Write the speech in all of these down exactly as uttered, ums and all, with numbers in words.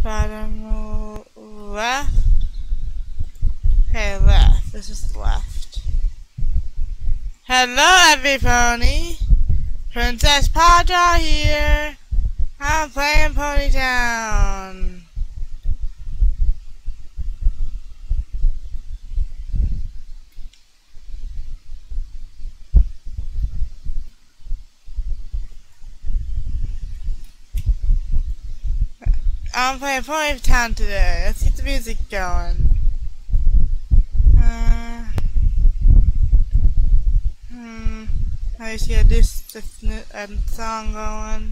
Bottom left. Okay, left. This is the left. Hello, everybody. Princess Paja here. I'm playing Ponytown. I'm playing Ponytown today. Let's get the music going. Uh, hmm. I just gotta do this uh, song going.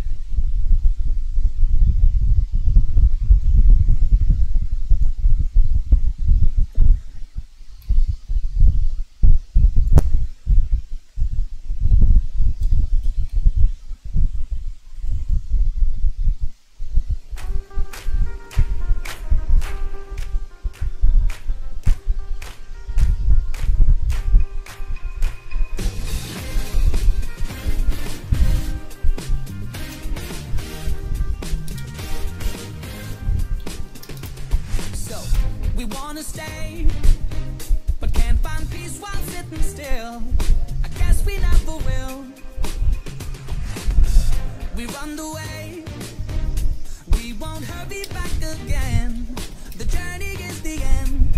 We wanna stay, but can't find peace while sitting still. I guess we never will. We run away, we won't hurry back again. The journey is the end.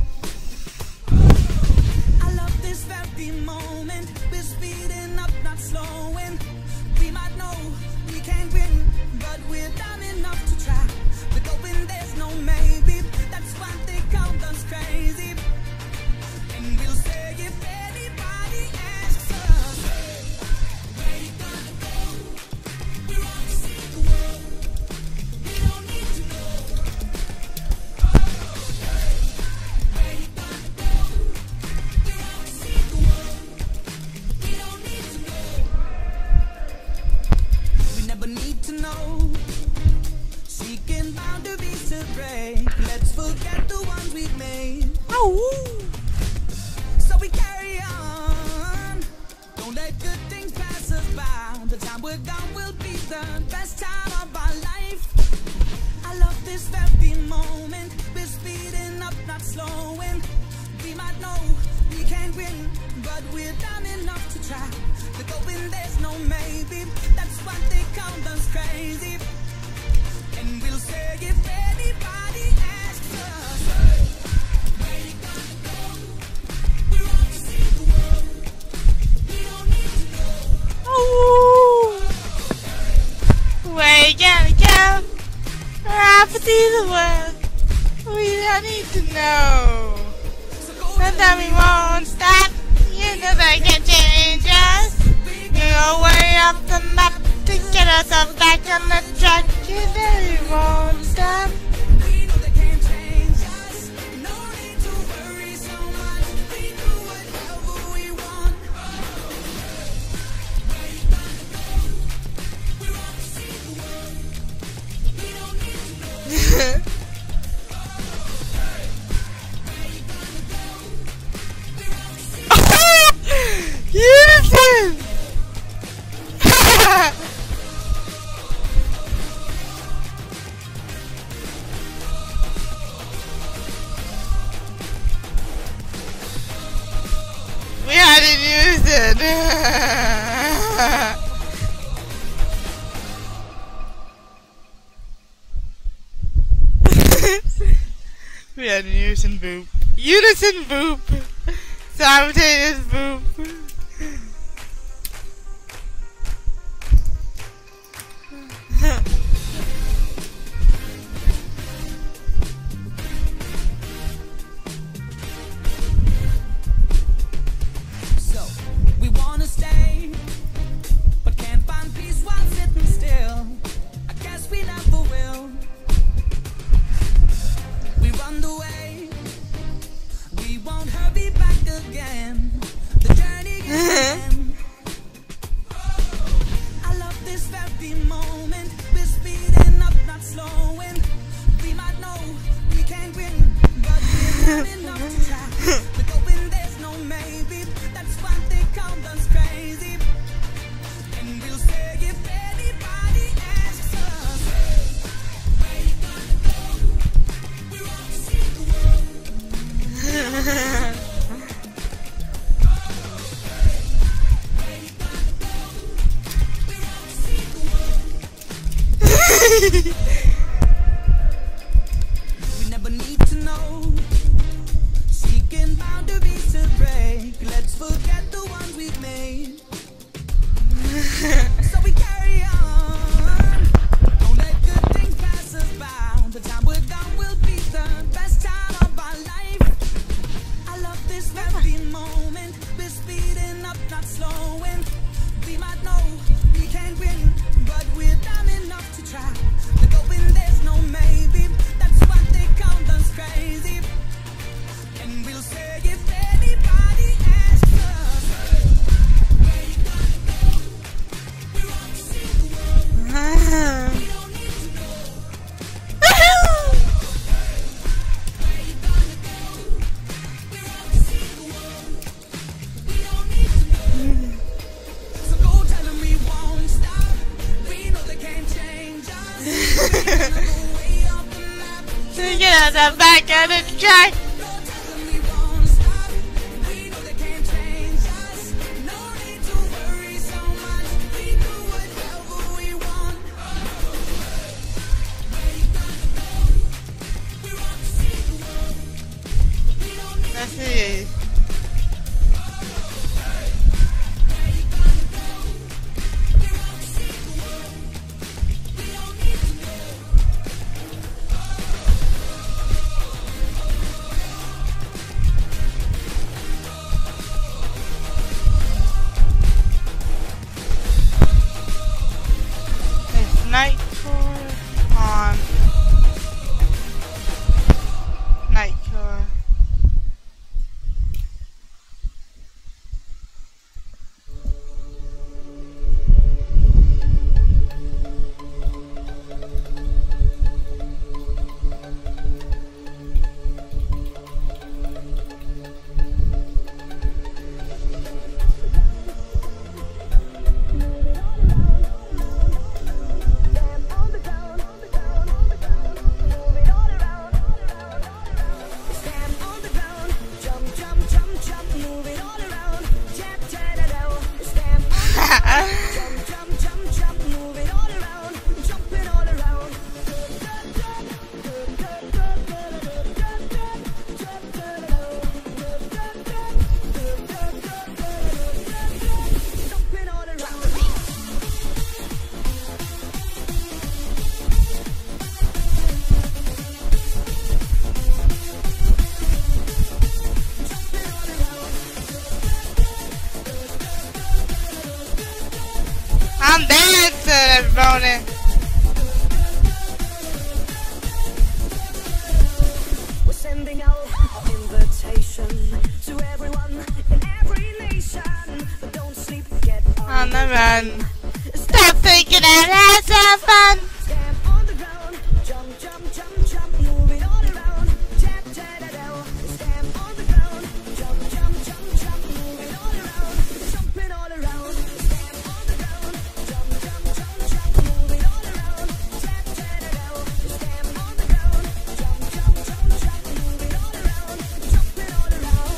I love this very moment. We're speeding up, not slowing. We might know we can't win, but we're dumb enough to try. We're going, there's no maybe. That's why they call us crazy. And we'll say if anybody asks us, where you gonna go? We're on to see the world. We don't need to know. Where you gonna go? We're on to see the world. We don't need to know. We never need to know. Seeking boundaries to break. Let's forget the ones we've made. Oh. So we carry on. Don't let good things pass us by. The time we're gone will be the best time of our life. I love this very moment. We're speeding up, not slowing. We might know we can't win, but we're dumb enough to try. The going, there's no maybe. That's what they call us crazy. And we'll say if anybody asks us, where you gonna go? We're on to see the world. We don't need to know. Oh. Where you gonna go? We're off to see the world. We don't need to know. And then we won't stop. You know they can change us. You know way off the map to get us up back on the track. You know you won't stop. We know they can't change us. No need to worry so much. We do whatever we want. Where you gonna go? We're on to see the world. We don't need to know. Where you gonna go? We're on to see the world. Unison! We had to use it. We had unison boop. Unison boop. Simultaneous boop. So, we wanna stay, but can't find peace while sitting still. I guess we never will. We run away, we won't hurry back again. The journey is the end. I love this very moment. We're speeding up, not slowing. We might know we can't win, but we're not enough to try. We're going, there's no maybe. That's why they call us crazy. And we'll say if anybody asks us, where you gonna go? We never need to know. Seeking boundaries to break. Let's forget the ones we've made. So we carry on. Don't let good things pass us by. The time we're gone will be the best time of our life. I love this very moment. We're speeding up, not slowing. We might know we can't win, but we're dumb enough to try. The going there's no maybe. That's what they call us crazy. And we'll say if anybody asks us, where you gonna go? We want to see the world. We don't need to know. Where you gonna go? We want to see the world. We don't need to know. So go tell them we won't stop. We know they can't change us. We're gonna go way off the map. So you get out the back of the track. Go tell them we won't stop. We know they can't change us. No need to worry so much. We do whatever we want. Where you gonna go? We want to see the world. We don't need Let's see. where you gonna go? We want to see the world. We don't need to know. It's night tour on night tour. I'm dancing, everybody. We're sending out an invitation to everyone in every nation. But don't sleep, get on, On the run. Step, Stop thinking that has some fun. stamp on the ground. Jump, jump, jump, jump, move it all around. Tap, tap, tap, tap. Stamp on the ground. Jump, jump, jump, jump, move it all around. Jump it all around. Stamp on the ground. Jump, jump, jump, jump, move it all around. Tap, tap, tap, tap. Stamp on the ground. Jump, jump, jump, jump, move it all around. Jump it all around.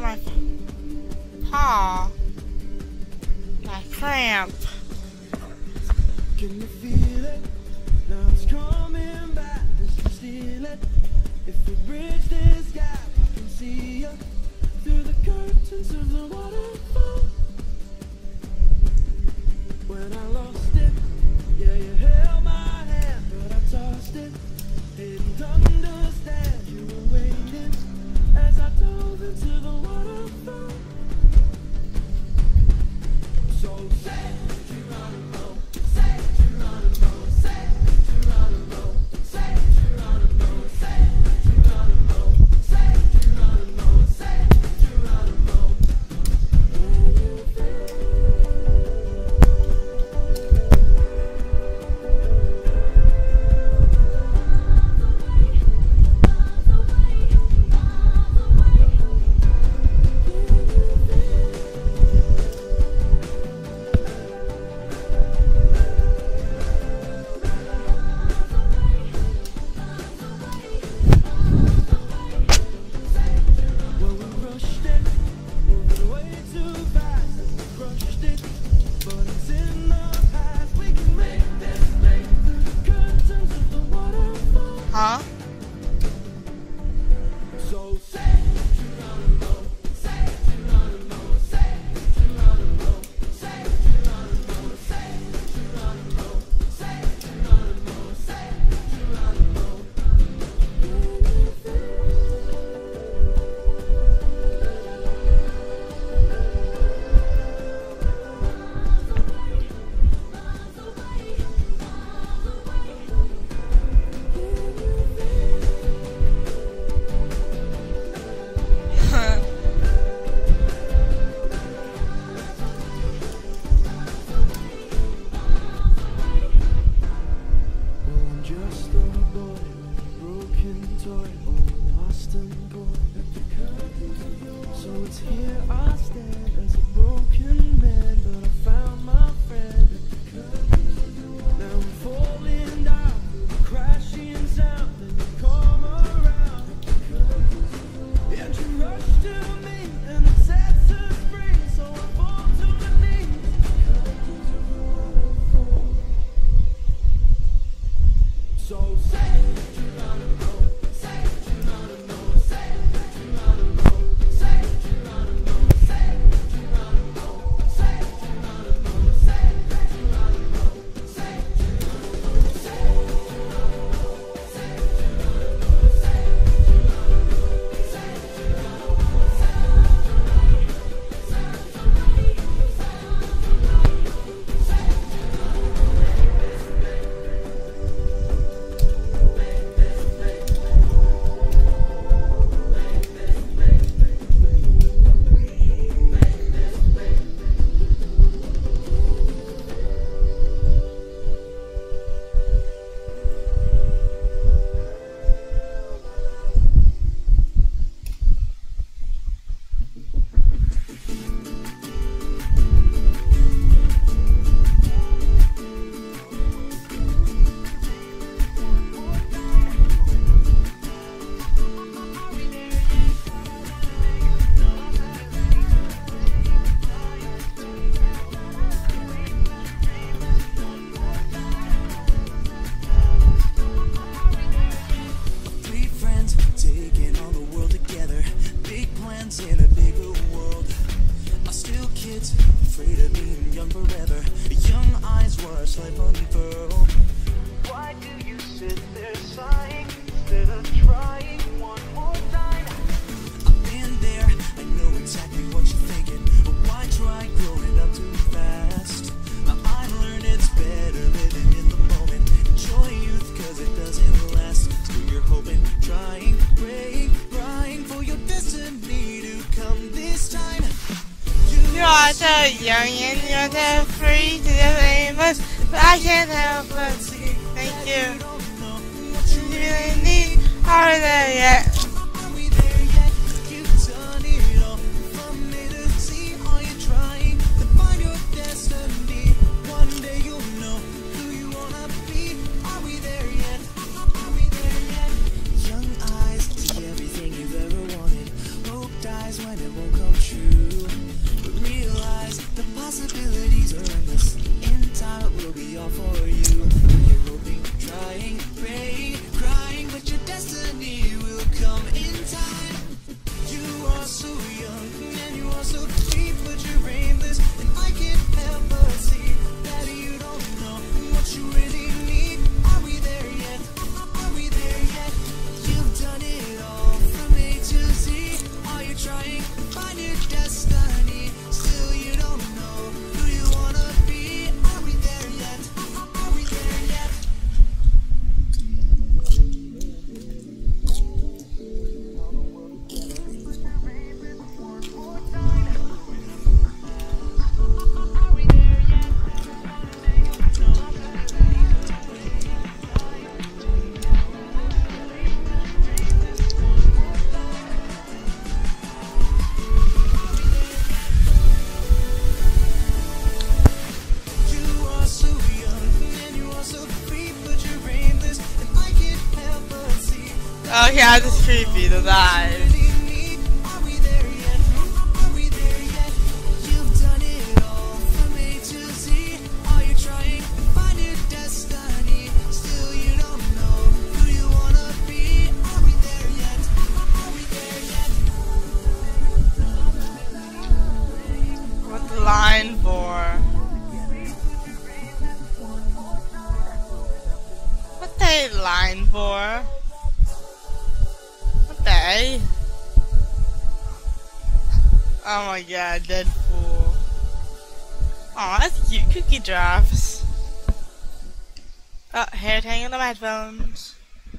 my paw. My cramp. Can you feel it? Now it's coming back. Just steal it. If we bridge this gap, I can see you through the curtains of the waterfall. When I lost it, yeah, you held my hand, but I tossed it. Didn't understand you were waiting as I dove into the waterfall. So say Geronimo, say Geronimo, say Geronimo, say Geronimo, say Geronimo, say Geronimo, say Geronimo. Well, we rushed it, moved it way too fast, and we crushed it, but it's in the past. We can make this make through the curtains of the waterfall. Huh? So say Geronimo, say Geronimo, say Geronimo, say Geronimo, say Geronimo, say Geronimo, say Geronimo. Well, I'm just a boy with a broken toy, all lost and born. So it's here I stand as a broken man, but I found my friend. Now I'm falling down through the crashing sound, then you come around, and you rush to me, and it sets us free. So I fall to my knees. So say Geronimo, say Geronimo, say Geronimo, say Geronimo, say Geronimo, say Geronimo, say Geronimo, say Geronimo, say Geronimo, say Geronimo, say Geronimo, say Three friends taking on the world together. Big plans in a bigger world. Are still kids, afraid of being young forever. Young eyes watch life unfurl. Why do you sit there sighing instead of trying one more time? I've been there, I know exactly what you're thinking. But why try growing up too fast? Now I learned it's better living in the moment. Enjoy youth cause it doesn't last. Still you're hoping, trying, praying, crying for your destiny to come this time. You are so young and you're so free to the famous, but I can't help but see. Thank you. You really need harder yet. Are we there yet? You've done it all. From A to Z, are you trying to find your destiny? One day you'll know who you wanna be. Are we there yet? Are we there yet? Young eyes see everything you've ever wanted. Hope dies when it won't come true. But realize the possibilities are endless. In time it will be all for you. You're hoping, trying, praying, crying, but your destiny will come in time. You are so young and you are so free, but you're aimless, and I can't help but see that you don't know what you really need. Are we there yet? Are we there yet? You've done it all from A to Z. Are you trying to find your destiny? Still you don't know who you wanna be. Are we there yet? Are we there yet? Oh yeah, this is creepy, the dive. What's the line for? What's the line for? Hey. Oh my god, Deadpool. Aw, that's cute. Cookie drops. Oh, hair hanging on my headphones.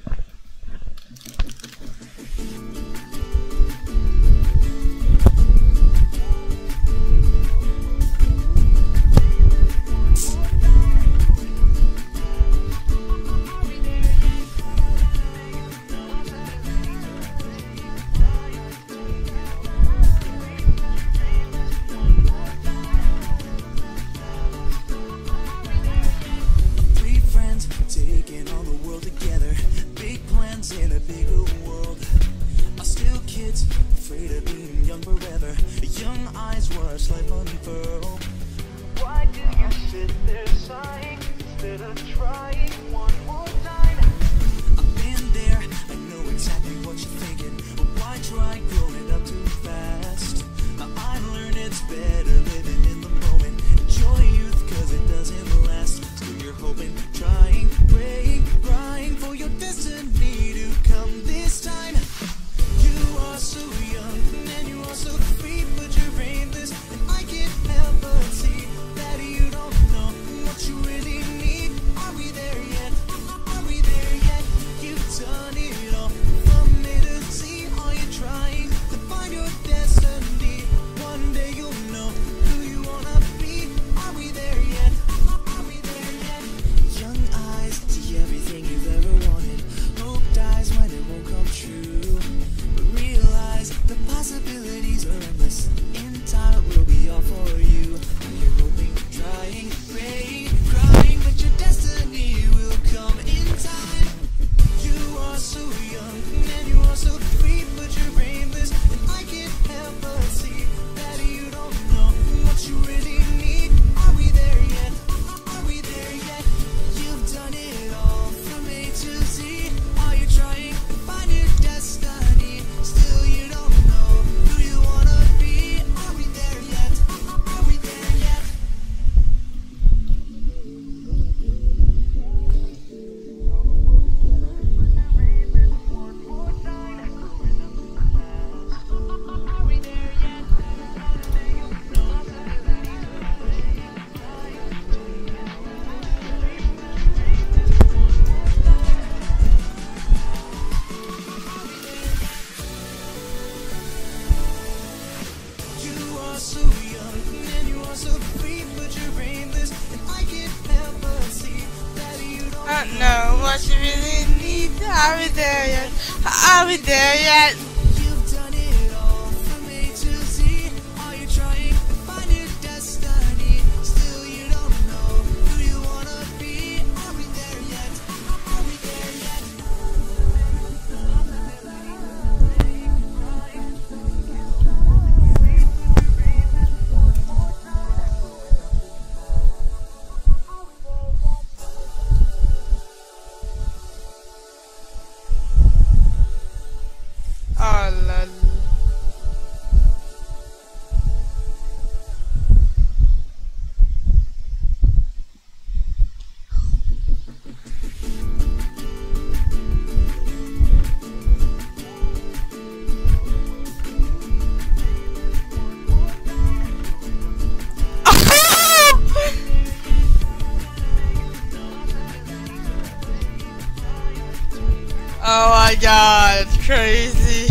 don't know what you really need. Are we there yet? Are we there yet? You've done it all from A to Z. Are you trying to find your destiny? Still you don't know who you wanna be. Are we there yet? Are we there yet? Are we there yet? my god, it's crazy.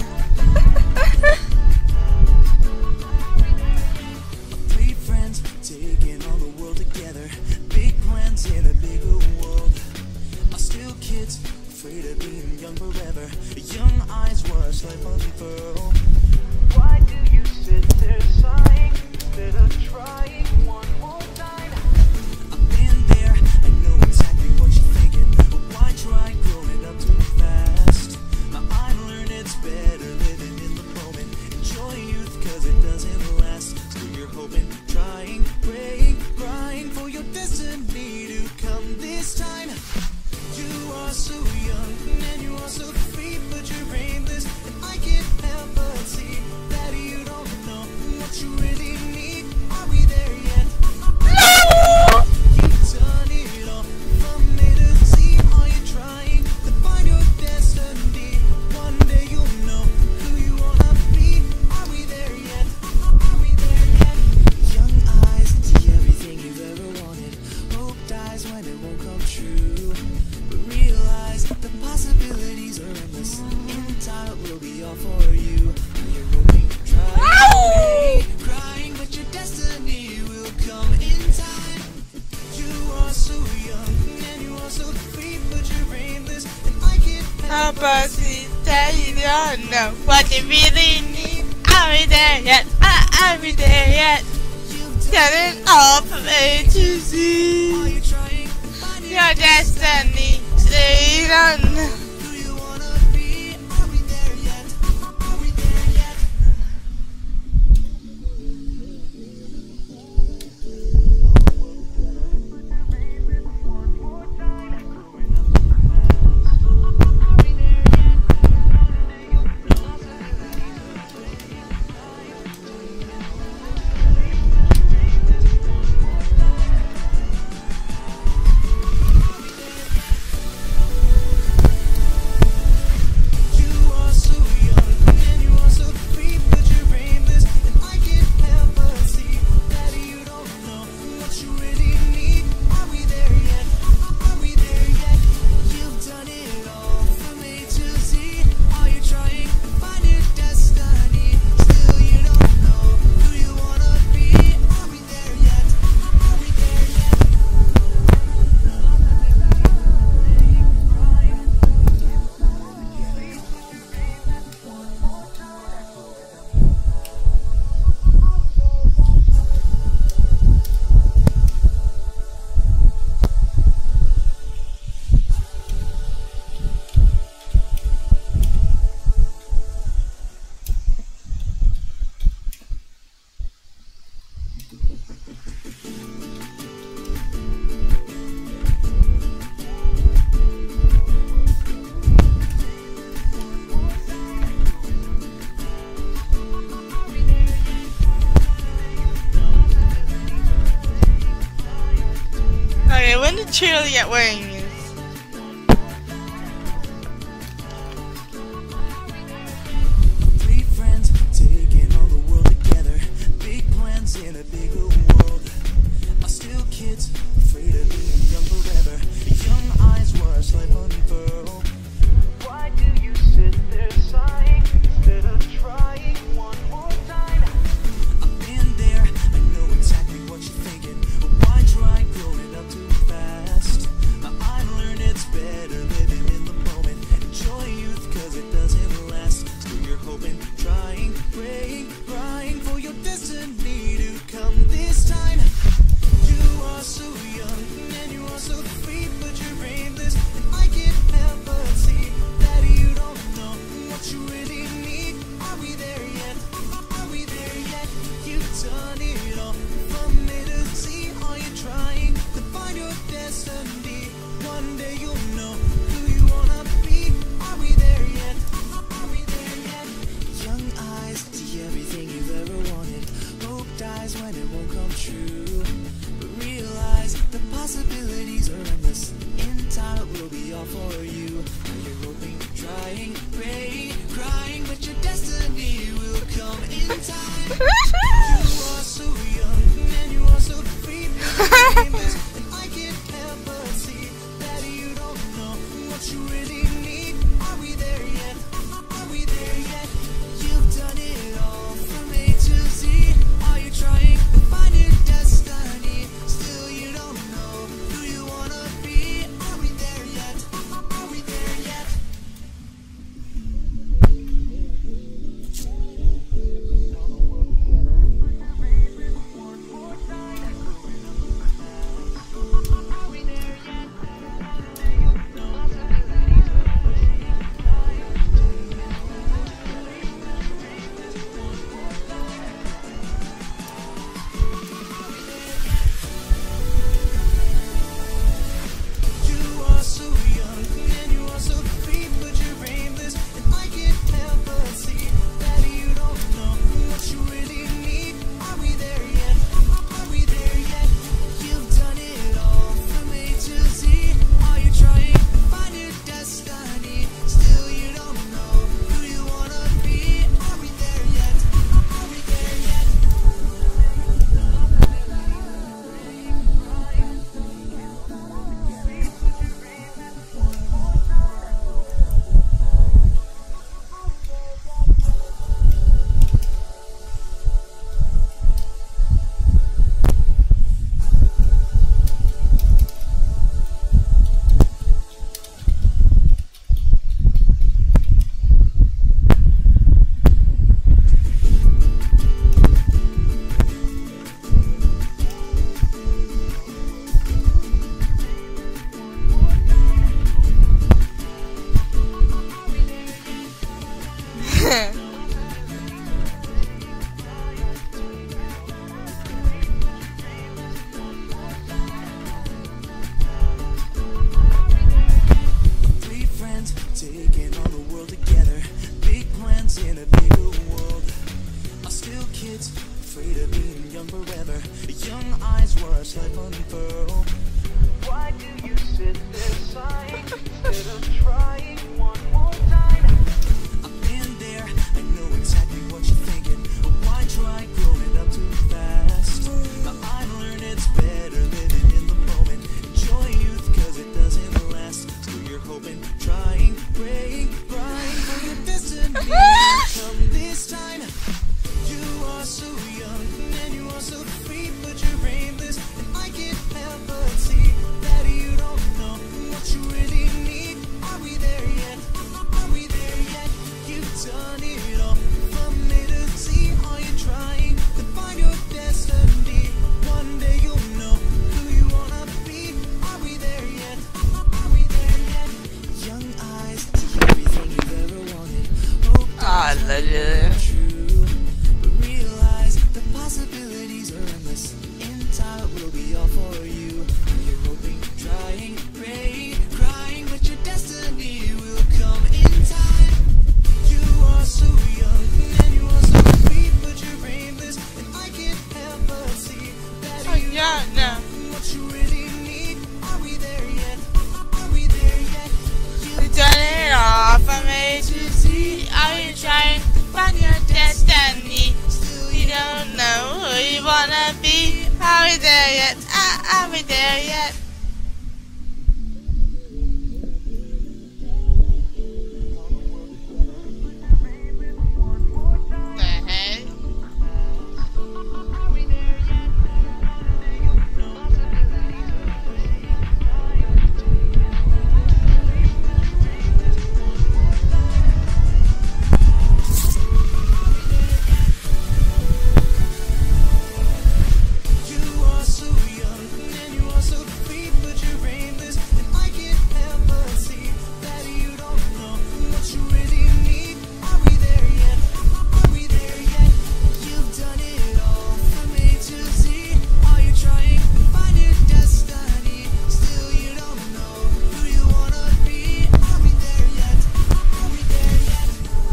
Three friends taking on the world together. Big plans in a bigger world. Are still kids, afraid of being young forever. Young eyes watch life unfurl. Why do you sit there sighing instead of trying one more time? I've been there, I know exactly what you're thinking. But why try growing up too fast? I learned it's better living in the moment. Enjoy youth cause it doesn't last. Still you're hoping, trying, praying, crying for your destiny to come this time. You are so young and you are so free, but you're aimless. And I can't help but see that you don't know what you really need. Are we there yet? You've done it all from A to Z. Are you trying to find your destiny? One day you'll know who you wanna be. Are we there yet? Are we there yet? Young eyes see everything you've ever wanted. Hope dies when it won't come true. But realize the possibilities are endless. In time it will be all for you. You're hoping, trying, crying, but your destiny will come in time. You are so young and you are so free, but you're aimless. And I can't How help about you tell you don't know what you really need? Are we there yet? Uh, are we there yet? Got it all from A to Z. Are you trying to find Your destiny, stay on. who you wanna be? Are we there yet? Are we there yet? You are so young and you are so free, but you're aimless. And I can't help but see that you don't know what you really need. Are we there yet? Are we there yet? You've done it all from A to Z. Are you trying to find your destiny? Still you don't know who you wanna be. Are we there yet? Are we there yet? Okay, when did Cheerily get wearing these? Three friends taking on the world together. Big plans in a bigger world. Are still kids, afraid of being young forever. Young eyes watch life unfurl. Why do you sit there sighing instead of trying one more time? I've been there, I know exactly what you're thinking. But why try growing up too fast? I learned it's better living in the moment. Enjoy youth cause it doesn't last. Still you're hoping, trying, praying, crying for your destiny to come this time. You are so young and you are so free, but you're aimless. And I can't help but see that you don't know what you really need. Are we there yet? Are we there yet? You've done it all from A to Z. Are you trying to find your destiny? One day you'll know who you wanna be. Are we there yet? Are we there yet? Young eyes see everything you've ever wanted. Hope dies when it won't come true. But realize the possibilities are endless. In time it will be all for you. You're hoping, trying, praying, crying, but your destiny will come in time. You are so young and you are so free, but you're aimless. And I can't help but see that you don't know what you really need. Are we there? afraid of being young forever. Young eyes watch life unfurl. Why do you sit there sighing instead of trying one more time? I've been there, I know exactly what you're thinking. Why try growing up too fast? I've learned it's better living in the moment. Enjoy youth cause it doesn't last. So you're hoping, trying, praying, crying for your destiny to come this time. You are so young and you are so free, but you're aimless, and I can't help but see that you don't know what you really need. Are we there yet? Are we there yet? You've done it all from A to Z. Are you trying to find your destiny? One day you'll know who you wanna be. Are we there yet? Are we there yet? Young eyes, see everything you've ever wanted. Hope Ah, legend. true, but realize the possibilities are endless. In time it will be all for you. You're hoping, trying, praying, crying, but your destiny will come in time. You are so young and you are so free, but you're aimless, and I can't help but see that Oh, you yeah, don't no. know what you really need. Are we there yet? Are we there yet? You done it all from A to Z. Are you trying to find your destiny? Still you don't know who you wanna be. Are we there yet? Ah, are we there yet? The heck? You are so young and you are so free, but you're aimless, and I can't help but see that you don't know what you really need. Are we there yet? Are we there yet? You've done it all from A to Z. Are you trying to find your destiny? Still you don't know who you wanna be. Are we there yet? Are we there yet?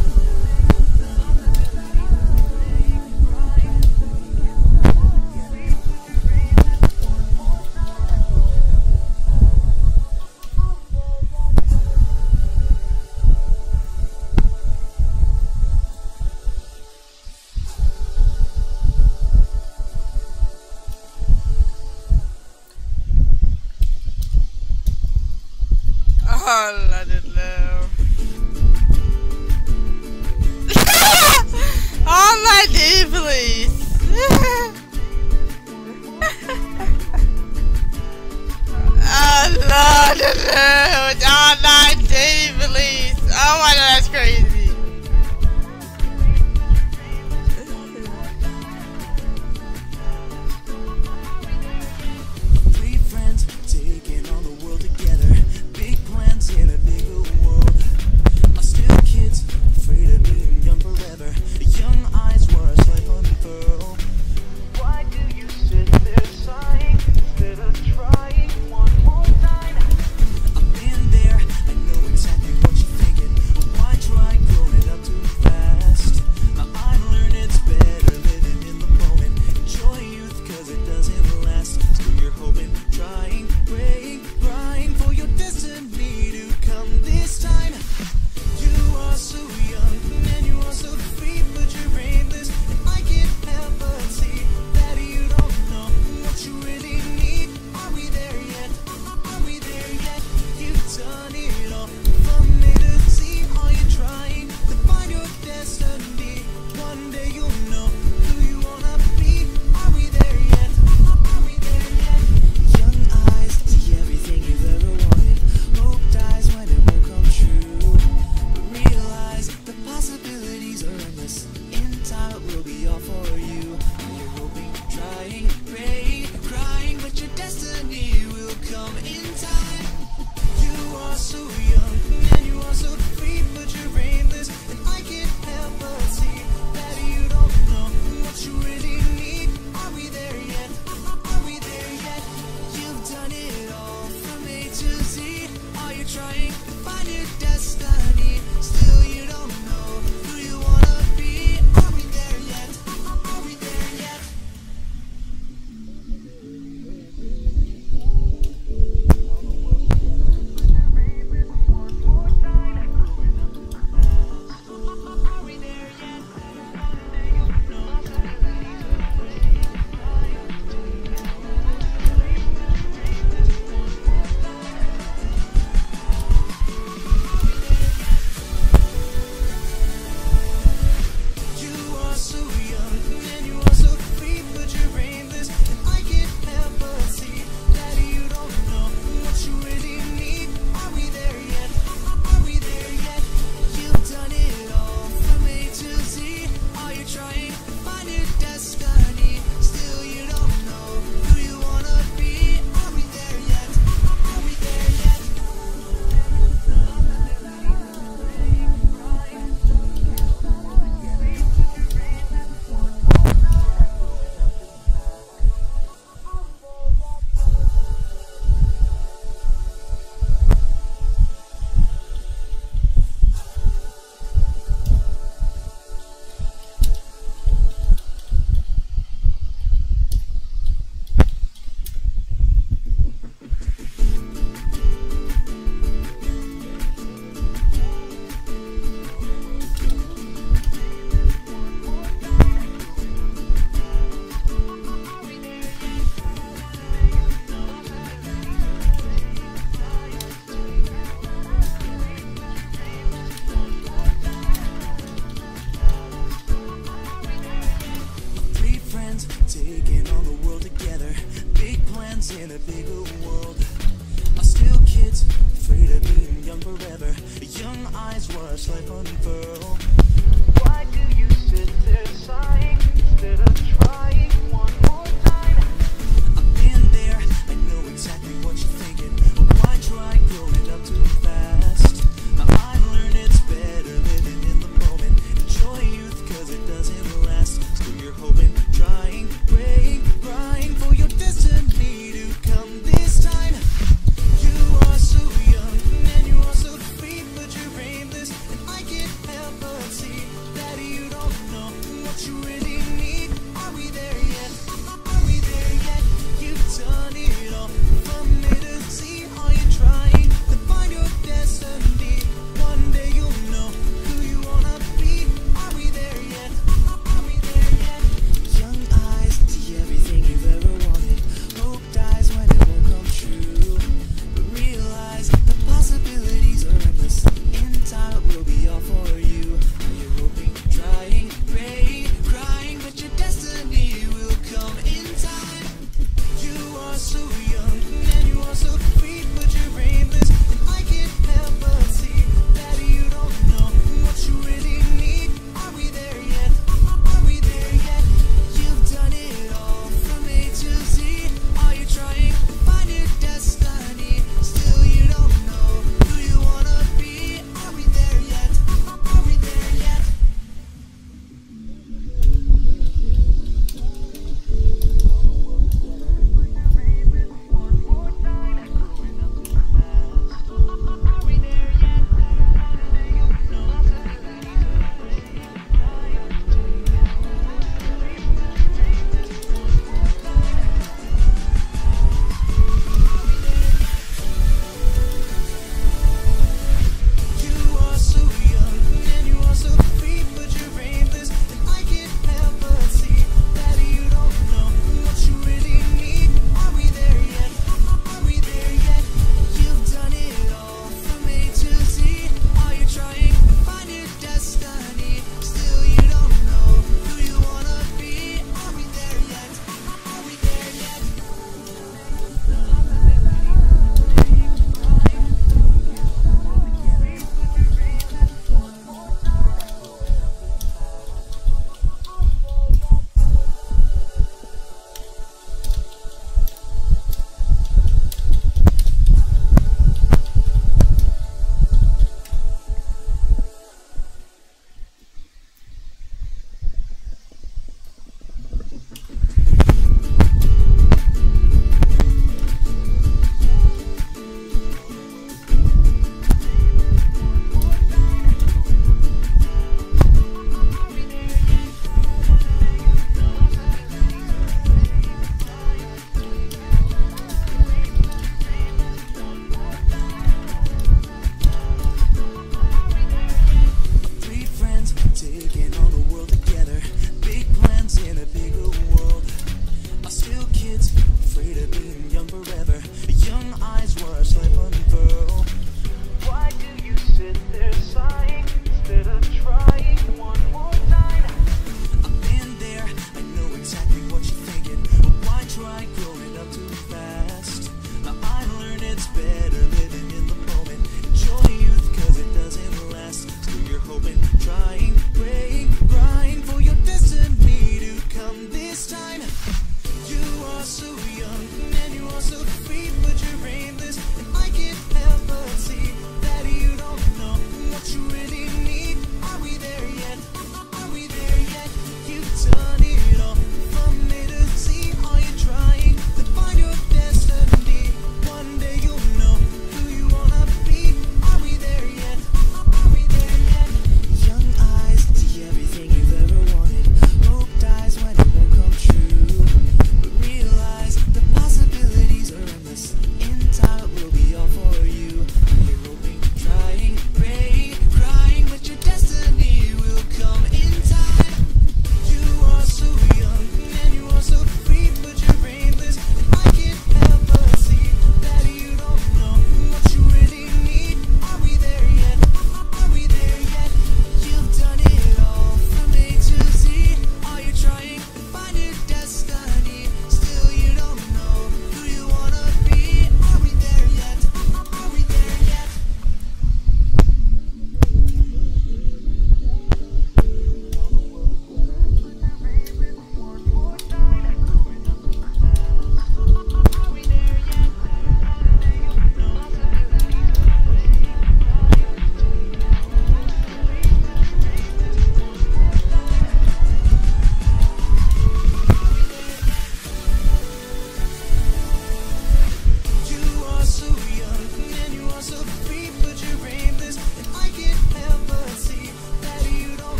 Oh, I don't know. Oh my dude, please. Oh Lord, no. Oh my dude, please. Oh my God, that's crazy. Three friends taking on the world together. Big plans in a bigger world. Are still kids, afraid of being young forever. Young eyes watch life unfurl. Why do you sit there sighing instead of trying one more time? I've been there, I know exactly what you're thinking. Why try friends, taking on the world together. Big plans in a bigger world. Are still kids, afraid of being young forever. Young eyes watch life unfurl. Why do you sit there sighing instead of trying one more time? I've been there, I know exactly what you're thinking. Why try growing up too fast? I learned it's better living in the moment. Enjoy youth cause it doesn't last. Still you're hoping, trying, praying, crying for your destiny to come this time. You are so young and you are so free, but you're aimless, and I can't help but see that you don't know what you really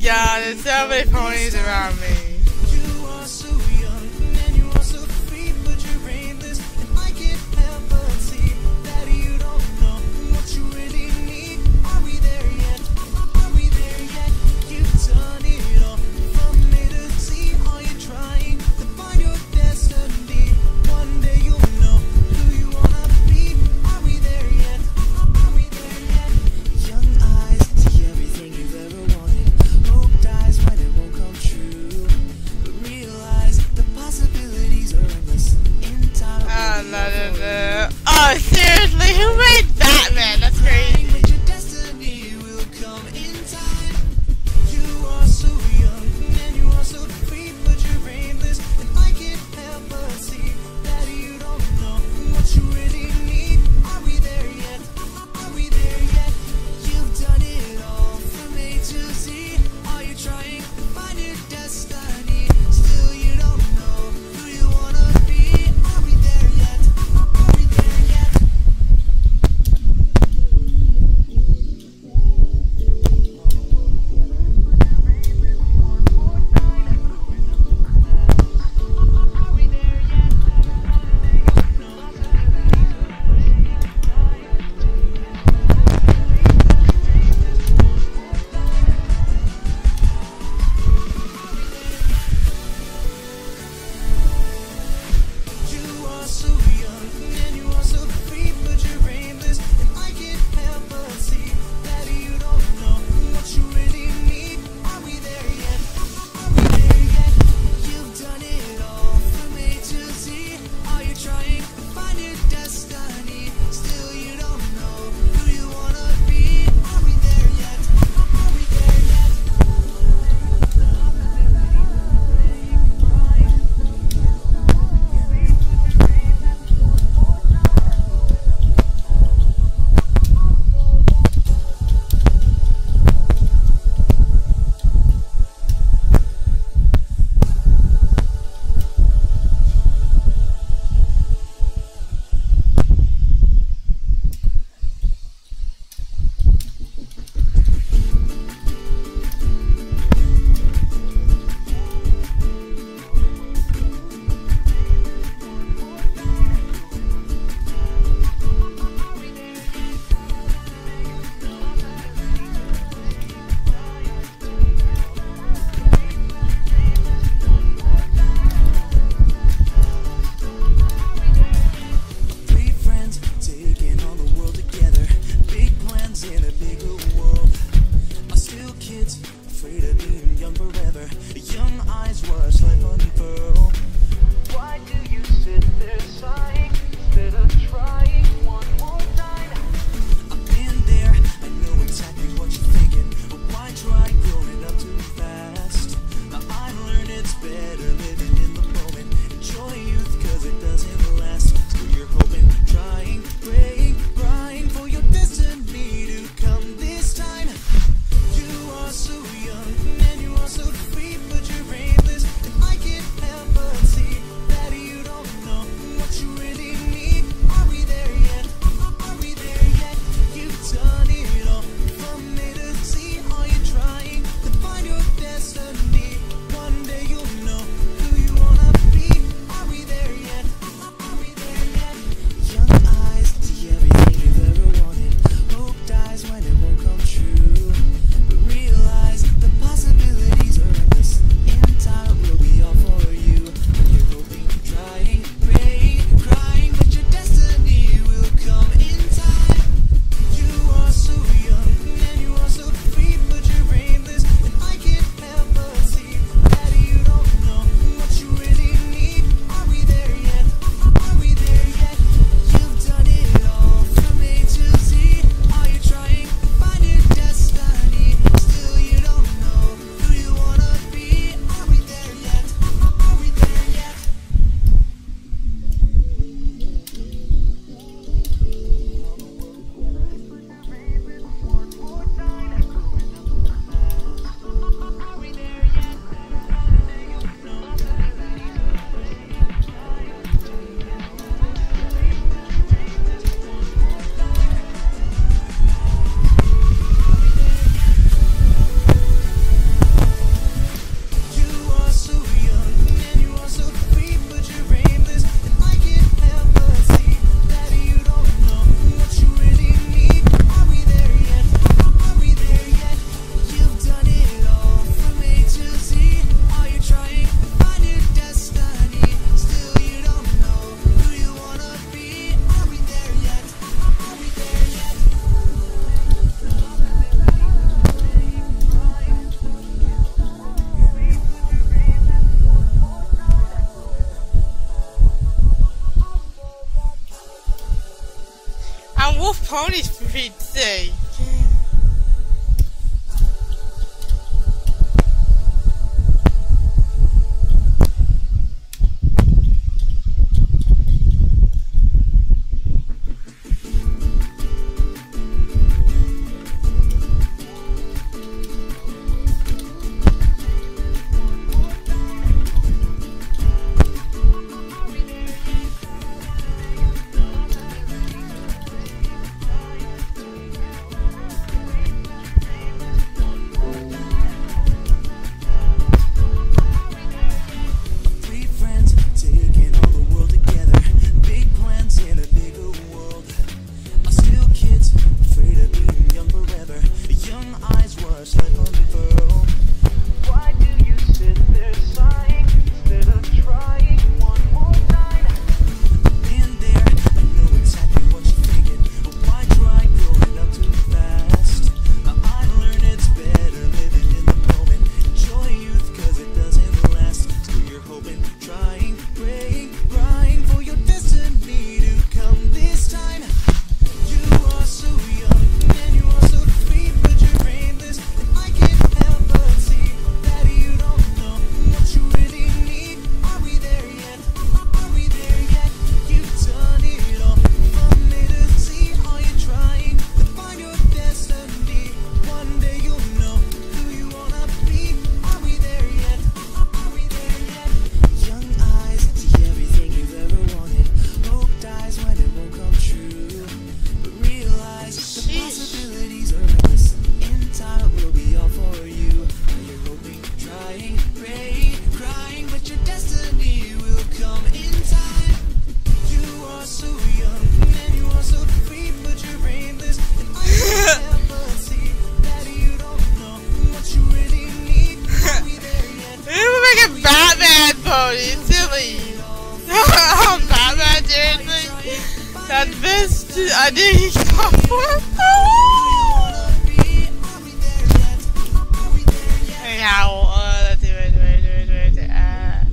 god, there's so many ponies around me. You are so young and you are so free, but you're brainless, and I can't help but see that you don't know what you really need. Are we there yet? Are we there yet? You've done it all from A to Z. Are you trying to find your destiny? One day you'll know who you wanna be. Are we there yet? Are we there yet? Young eyes see everything you've ever wanted. Hope dies when it won't come true. wolf ponies for Pete's sake. That best I did Anyhow, uh, let's do it, do it, do it, do it, do it. Uh.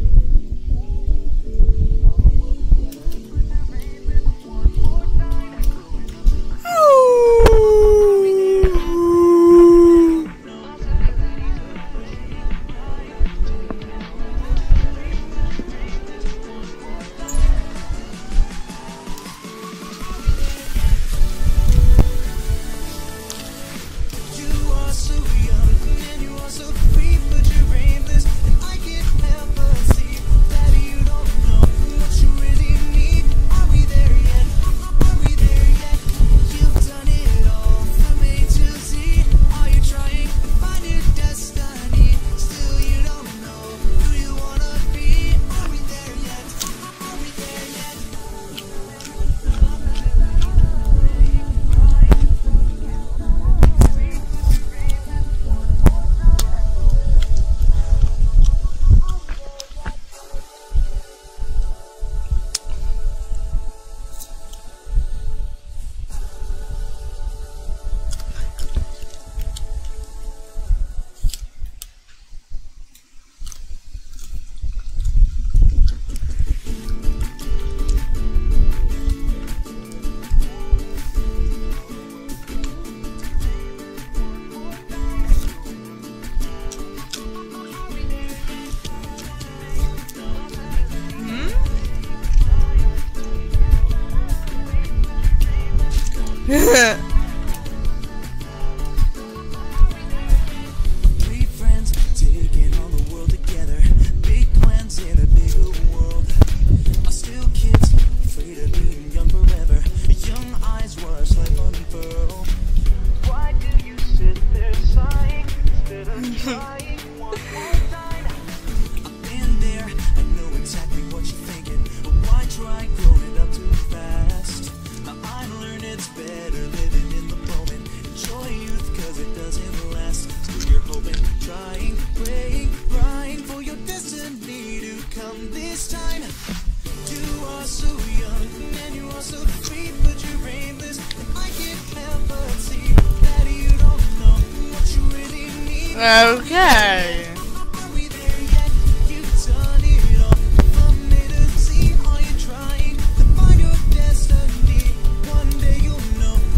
Three friends taking on the world together. Big plans in a bigger world. Are still kids, afraid of being young forever. Young eyes watch life unfurl. Why do you sit there sighing instead of trying one more time? I've been there, I know exactly what you're thinking. But why try growing up too fast? I learned it's better living in the moment. Enjoy youth cause it doesn't last. So you're hoping, trying, praying, crying for your destiny to come this time. You are so young and you are so free, but you're aimless. I can't help but see that you don't know what you really need. Okay. Are we there yet? You've done it all from A to Z. Are you trying to find your destiny? One day you'll know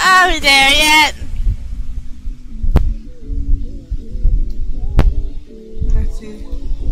Are we there yet? Let's see.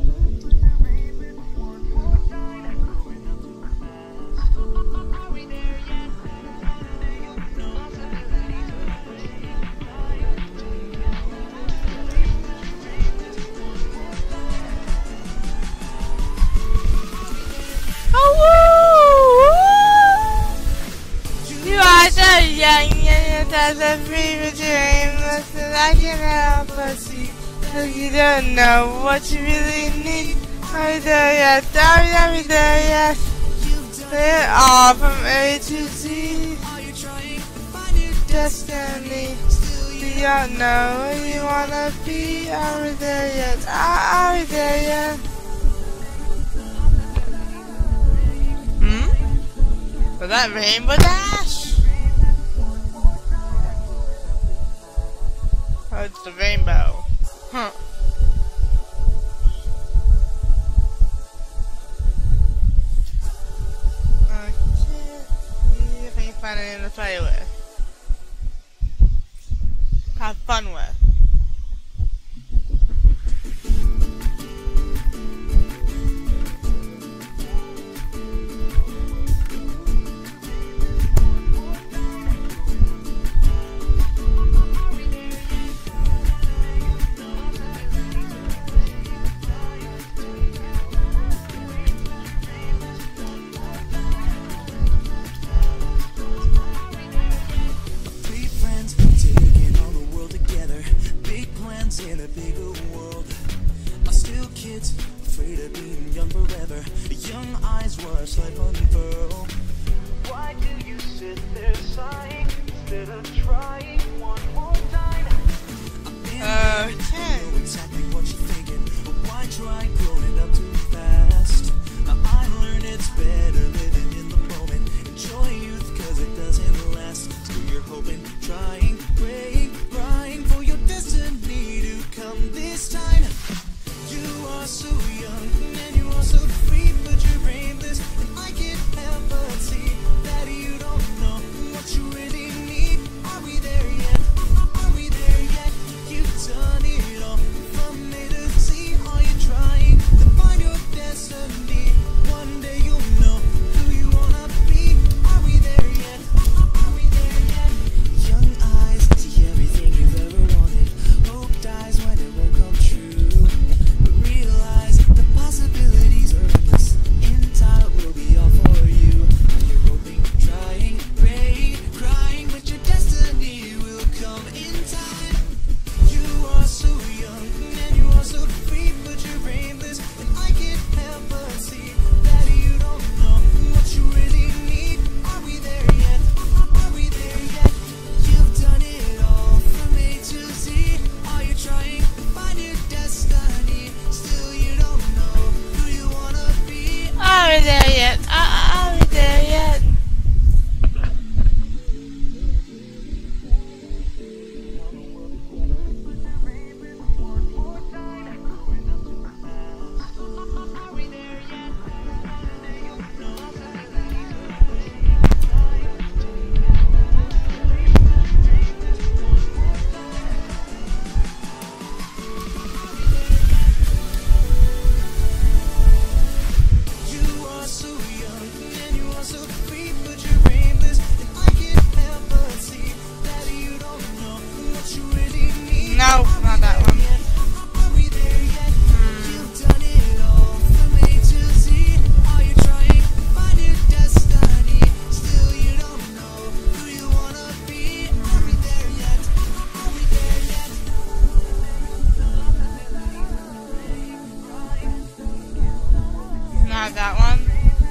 Young and that's a fever dream. Listen, I can't help but see. Cause you don't know what you really need. Are we there yet? Are we, are we there yet? Play it all from A to Z. Destiny. You don't know where you wanna be. Are we there yet? Are, are we there yet? Hmm? Was that Rainbow Dash? Oh, it's the rainbow. Huh. I can't see if I can find anything to play with. Have fun with. In a bigger world, are still kids, afraid of being young forever. Young eyes watch life unfurl. Why do you sit there sighing instead of trying one more time? I've been Uh, there, know exactly what you're thinking, but why try growing up too fast? I learned it's better living in the moment. Enjoy youth, cause it doesn't last. Still you're hoping, trying, praying, crying for your destiny to come this time. You are so young and you are so free, but you're aimless, and I can't help but see that you don't know what you really need. Are we there yet? Are we there yet? You've done it all from A to Z. Are you trying to find your destiny? One day you'll know who you wanna be. Are we there yet? Are we there yet? Young eyes see everything you've ever wanted. Hope dies when it won't come true. But realize the possibilities are endless. In time it will be all for you. You're hoping, trying, praying, crying, but your destiny will come in time. You are so young and you are so free, but you're aimless, and I can't help but see that you don't know what you really need. Are we there yet? Are we there yet? You've done it all from A to Z. Are you trying to find your destiny? Still you don't know who you wanna be. Are we there yet? Are, are we there yet? You are so young and you are so free, but you're aimless, and I can't help but see that you don't know what you really need. No, not that one. Are we there yet? You've done it all from A to Z. Are you trying to find your destiny? Still you don't know who you wanna be. Are we there yet? Are we there yet? Not that one.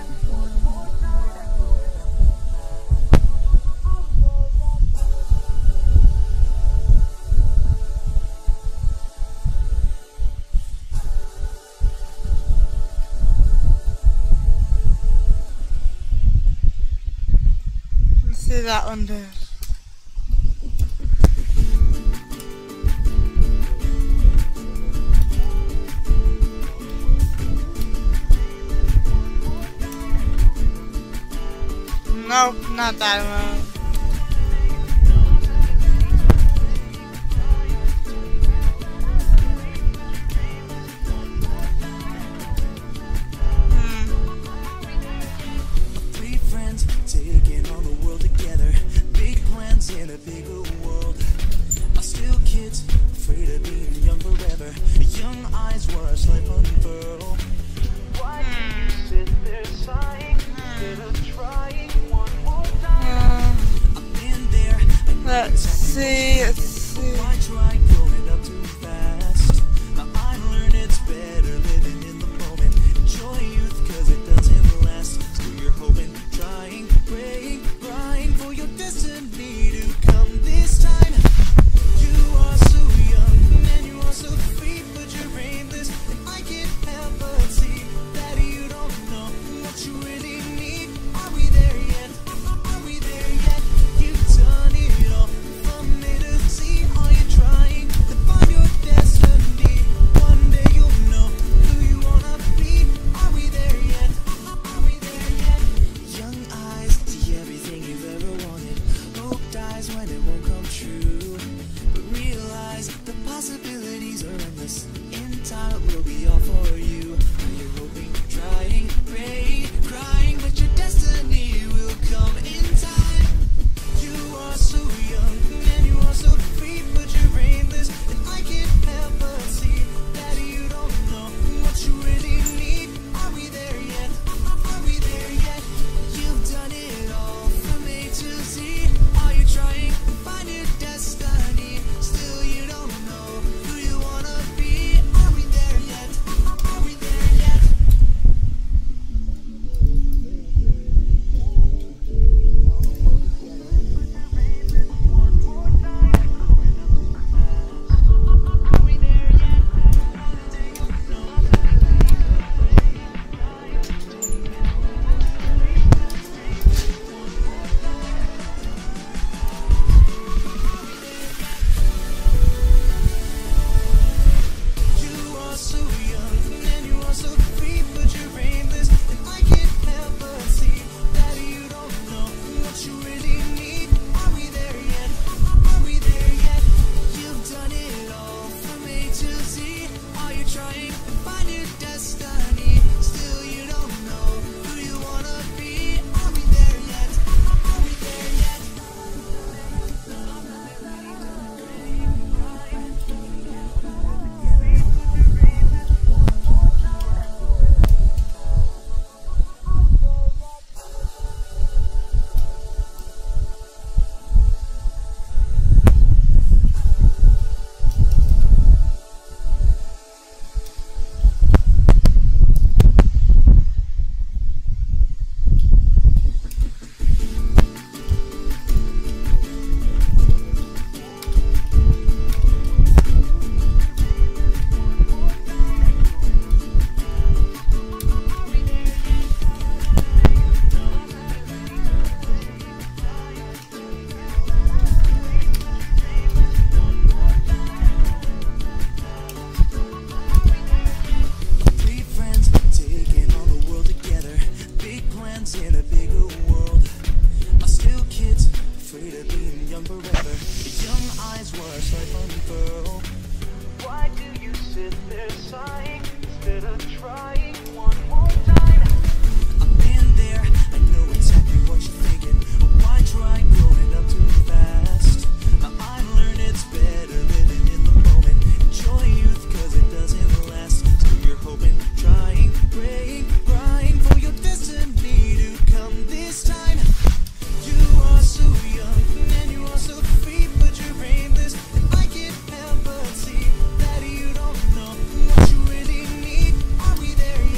Let's see that one there. Nope, not that one. plans in a bigger world. Are still kids, afraid of being young forever. Young eyes watch life unfurl. Why do you sit there sighing instead of trying one more time? I've been there. Let's see, let's see. Why try growing up too fast? Now I learned it's better living in the moment. Enjoy youth cause it doesn't last. Still you're hoping, trying, praying, crying for your destiny to come this time. You are so young and you are so free, but you're aimless, and I can't help but see that you don't know what you really need. Are we there yet? Are we there yet? You've done it all from A to Z. Are you trying to find your destiny? One day you'll know who you wanna be. Are we there yet? Are we there yet? Young eyes see everything you've ever wanted. Hope dies when it won't come true. But realize the possibilities are endless. In time it will be all for you. Are you hoping, trying, praying, crying, but your destiny will come in time. You are so young and you are so free, but you're aimless, and I can't help but see that you don't know what you really need. Are we there yet? Are we there yet? You've done it all from A to Z. Are you trying to find your destiny? Still you don't know who you wanna be. Are we there yet? Are we there yet? You are so young and you are so free, but you're aimless, and I can't help but see that you don't know what you really need. Are we there yet? Are we there yet? You've done it all from A to Z. Are you trying to find your destiny? Still you don't know who you wanna be. Are we there yet? Are we there yet? Three friends taking on the world together. Big plans in a bigger world. Are still kids, afraid of being young forever. Young eyes watch life unfurl. Why do you sit there sighing instead of trying one more time? I've been there, I know exactly what you're thinking. But why try growing up too fast? Now I learned it's better living in the moment. Enjoy youth cause it doesn't last. Still you're hoping, trying, praying, crying for your destiny to come this time. You are so young and you are so free, but you're aimless, and I can't help but see that you don't know what you really need. Are we there yet?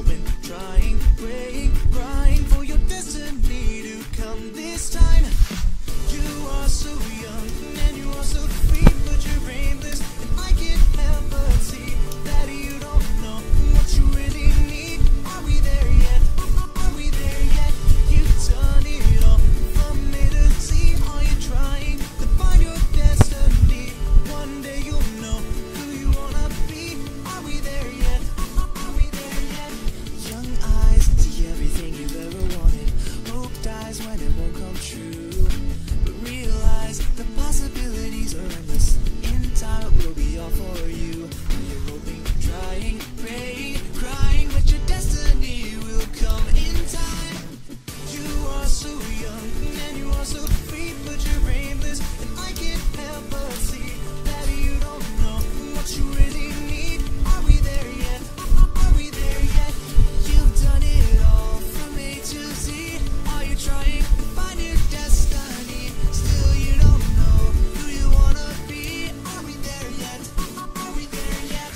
hoping, trying, praying, crying for your destiny to come this time. You are so young and you are so free, but you're aimless, and I can't help but see that you don't know what you really need. Are we there yet? Are we there yet? You've done it all from A to Z. Are you trying to find your destiny? One day you'll know who you wanna be. Are we there yet? Are we there yet? Young eyes see everything you've ever wanted. Hope dies when it won't come true. But realize the possibilities are endless. In time it will be all for you. You're hoping, trying, praying, crying, but your destiny will come in time. You are so young and you are so free, but you're aimless, and I can't help but see that you don't know what you really need. Are we there yet? Are we there yet? You've done it all from A to Z. Are you trying to find your destiny? Still you don't know who you wanna be. Are we there yet? Are we there yet?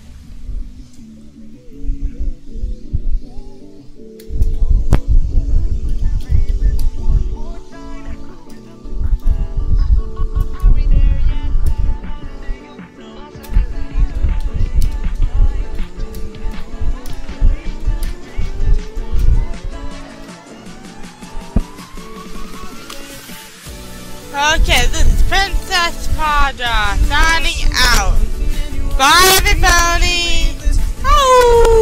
Okay, this is Princess Pada signing out. Bye everybody! Oh!